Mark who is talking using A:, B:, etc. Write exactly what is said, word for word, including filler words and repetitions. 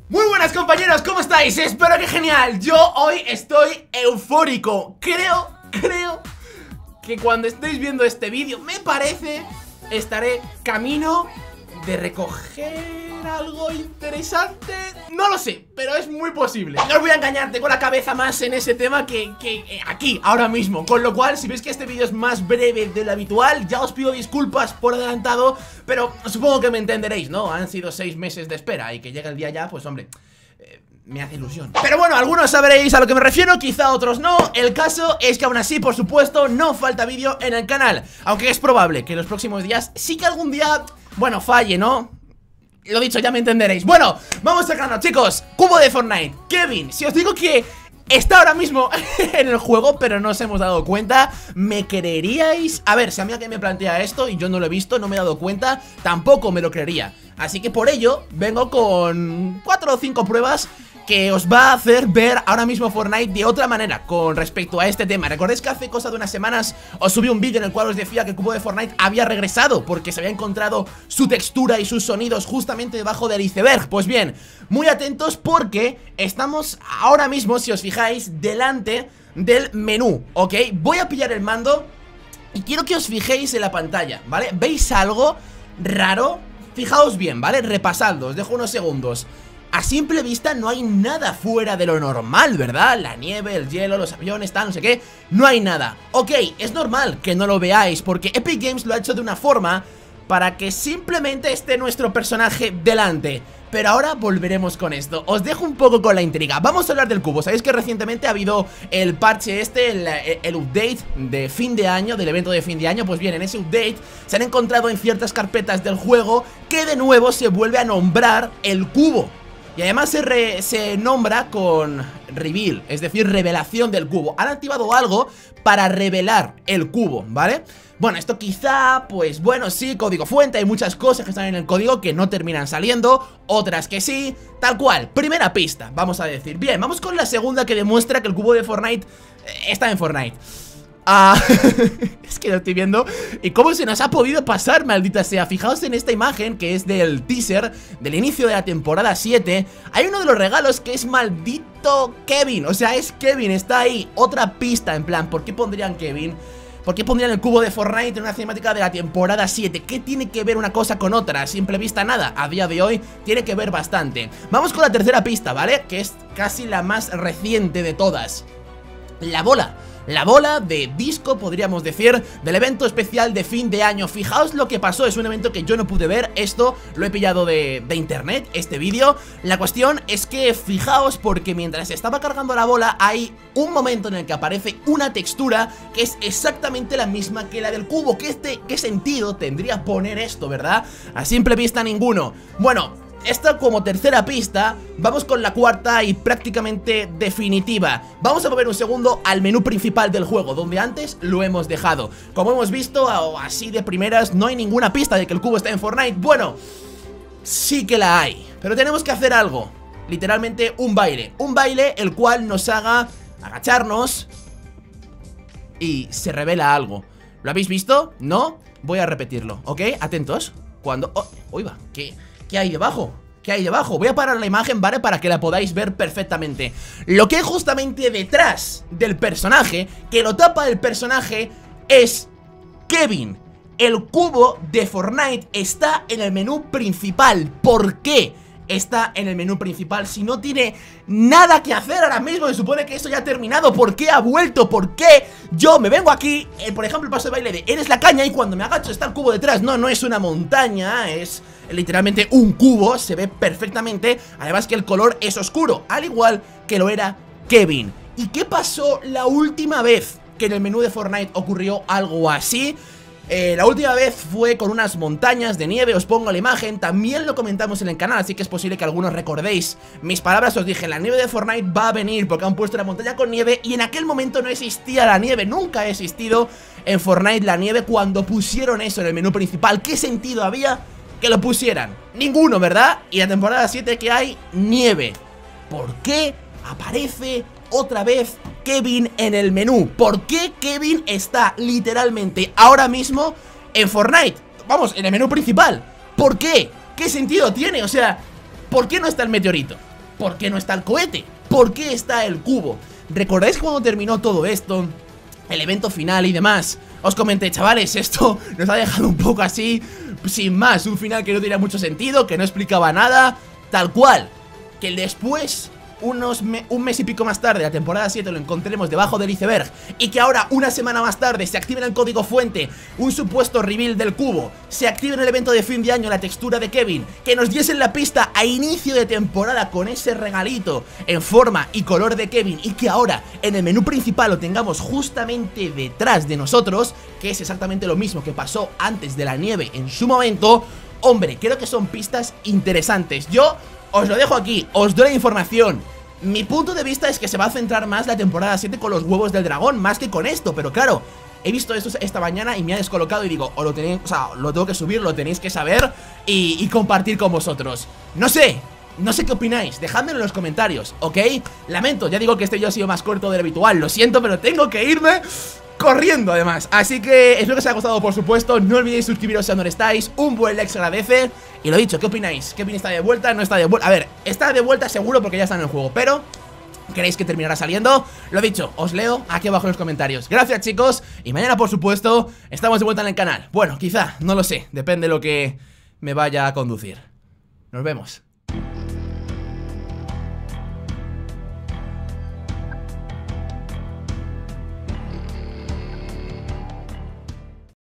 A: Muy buenas compañeros, ¿cómo estáis? Espero que genial. Yo hoy estoy eufórico. Creo, creo que cuando estéis viendo este vídeo, me parece, estaré camino de recoger algo interesante. No lo sé, pero es muy posible. No os voy a engañar, tengo la cabeza más en ese tema que, que aquí, ahora mismo. Con lo cual, si veis que este vídeo es más breve de lo habitual, ya os pido disculpas por adelantado, pero supongo que me entenderéis, ¿no? Han sido seis meses de espera y que llegue el día ya, pues hombre, eh, me hace ilusión. Pero bueno, algunos sabréis a lo que me refiero, quizá otros no. El caso es que aún así, por supuesto, no falta vídeo en el canal. Aunque es probable que en los próximos días sí que algún día, bueno, falle, ¿no? Lo dicho, ya me entenderéis. Bueno, vamos al grano, chicos. Cubo de Fortnite, Kevin. Si os digo que está ahora mismo en el juego, pero no os hemos dado cuenta, ¿me creeríais? A ver, si a mí alguien me plantea esto y yo no lo he visto, no me he dado cuenta, tampoco me lo creería. Así que por ello, vengo con cuatro o cinco pruebas que os va a hacer ver ahora mismo Fortnite de otra manera con respecto a este tema. ¿Recordáis que hace cosa de unas semanas os subí un vídeo en el cual os decía que el cubo de Fortnite había regresado porque se había encontrado su textura y sus sonidos justamente debajo del iceberg? Pues bien, muy atentos porque estamos ahora mismo, si os fijáis, delante del menú, ¿ok? Voy a pillar el mando y quiero que os fijéis en la pantalla, ¿vale? ¿Veis algo raro? Fijaos bien, ¿vale? Repasadlo, os dejo unos segundos. A simple vista no hay nada fuera de lo normal, ¿verdad? La nieve, el hielo, los aviones, tal, no sé qué. No hay nada. Ok, es normal que no lo veáis porque Epic Games lo ha hecho de una forma para que simplemente esté nuestro personaje delante. Pero ahora volveremos con esto. Os dejo un poco con la intriga. Vamos a hablar del cubo. Sabéis que recientemente ha habido el parche este, el, el update de fin de año, del evento de fin de año. Pues bien, en ese update se han encontrado en ciertas carpetas del juego que de nuevo se vuelve a nombrar el cubo. Y además se, re, se nombra con reveal, es decir, revelación del cubo. Han activado algo para revelar el cubo, ¿vale? Bueno, esto quizá, pues bueno, sí, código fuente. Hay muchas cosas que están en el código que no terminan saliendo, otras que sí, tal cual. Primera pista, vamos a decir. Bien, vamos con la segunda que demuestra que el cubo de Fortnite eh, está en Fortnite. Ah, es que lo estoy viendo. ¿Y cómo se nos ha podido pasar, maldita sea? Fijaos en esta imagen que es del teaser del inicio de la temporada siete. Hay uno de los regalos que es maldito Kevin. O sea, es Kevin, está ahí. Otra pista, en plan, ¿por qué pondrían Kevin? ¿Por qué pondrían el cubo de Fortnite en una cinemática de la temporada siete? ¿Qué tiene que ver una cosa con otra? A simple vista nada, a día de hoy tiene que ver bastante. Vamos con la tercera pista, ¿vale? Que es casi la más reciente de todas. La bola. La bola de disco, podríamos decir, del evento especial de fin de año. Fijaos lo que pasó, es un evento que yo no pude ver. Esto lo he pillado de, de internet, este vídeo. La cuestión es que fijaos porque mientras estaba cargando la bola hay un momento en el que aparece una textura que es exactamente la misma que la del cubo. ¿Qué, este, qué sentido tendría poner esto, verdad? A simple vista ninguno. Bueno, esta como tercera pista. Vamos con la cuarta y prácticamente definitiva. Vamos a mover un segundo al menú principal del juego, donde antes lo hemos dejado. Como hemos visto, así de primeras, no hay ninguna pista de que el cubo está en Fortnite. Bueno, sí que la hay, pero tenemos que hacer algo. Literalmente un baile. Un baile el cual nos haga agacharnos y se revela algo. ¿Lo habéis visto? ¿No? Voy a repetirlo, ¿ok? Atentos. Cuando... Oh, uy, va, ¿qué? ¿Qué hay debajo? ¿Qué hay debajo? Voy a parar la imagen, ¿vale? Para que la podáis ver perfectamente. Lo que hay justamente detrás del personaje, que lo tapa el personaje, es Kevin. El cubo de Fortnite está en el menú principal. ¿Por qué está en el menú principal si no tiene nada que hacer ahora mismo? Se supone que esto ya ha terminado. ¿Por qué ha vuelto? ¿Por qué yo me vengo aquí? Eh, por ejemplo, el paso de baile de eres la caña y cuando me agacho está el cubo detrás. No, no es una montaña, es literalmente un cubo. Se ve perfectamente. Además que el color es oscuro, al igual que lo era Kevin. ¿Y qué pasó la última vez que en el menú de Fortnite ocurrió algo así? Eh, la última vez fue con unas montañas de nieve, os pongo la imagen, también lo comentamos en el canal, así que es posible que algunos recordéis mis palabras. Os dije, la nieve de Fortnite va a venir porque han puesto la montaña con nieve y en aquel momento no existía la nieve, nunca ha existido en Fortnite la nieve cuando pusieron eso en el menú principal. ¿Qué sentido había que lo pusieran? Ninguno, ¿verdad? Y la temporada siete que hay, nieve. ¿Por qué aparece otra vez Kevin en el menú? ¿Por qué Kevin está literalmente ahora mismo en Fortnite? Vamos, en el menú principal. ¿Por qué? ¿Qué sentido tiene? O sea, ¿por qué no está el meteorito? ¿por qué no está el cohete? ¿Por qué está el cubo? ¿Recordáis cuando terminó todo esto? El evento final y demás. Os comenté, chavales, esto nos ha dejado un poco así, sin más, un final que no tenía mucho sentido, que no explicaba nada, tal cual. Que después, unos me un mes y pico más tarde, la temporada siete, lo encontremos debajo del iceberg. Y que ahora, una semana más tarde, se active en el código fuente un supuesto reveal del cubo. Se active en el evento de fin de año la textura de Kevin. Que nos diesen la pista a inicio de temporada con ese regalito en forma y color de Kevin. Y que ahora, en el menú principal, lo tengamos justamente detrás de nosotros, que es exactamente lo mismo que pasó antes de la nieve en su momento. Hombre, creo que son pistas interesantes. Yo os lo dejo aquí, os doy la información. Mi punto de vista es que se va a centrar más la temporada siete con los huevos del dragón, más que con esto, pero claro, he visto esto esta mañana y me ha descolocado y digo, o lo tenéis, o sea, lo tengo que subir, lo tenéis que saber y, y compartir con vosotros. No sé, no sé qué opináis, dejadmelo en los comentarios, ¿ok? Lamento, ya digo que este vídeo ha sido más corto de lo habitual, lo siento, pero tengo que irme corriendo además. Así que espero que os haya gustado, por supuesto. No olvidéis suscribiros si aún no estáis. Un buen like se agradece. Y lo dicho, ¿qué opináis? ¿Kevin está de vuelta? ¿No está de vuelta? A ver, está de vuelta seguro porque ya está en el juego, pero ¿creéis que terminará saliendo? Lo dicho, os leo aquí abajo en los comentarios. Gracias, chicos. Y mañana, por supuesto, estamos de vuelta en el canal. Bueno, quizá, no lo sé. Depende de lo que me vaya a conducir. Nos vemos.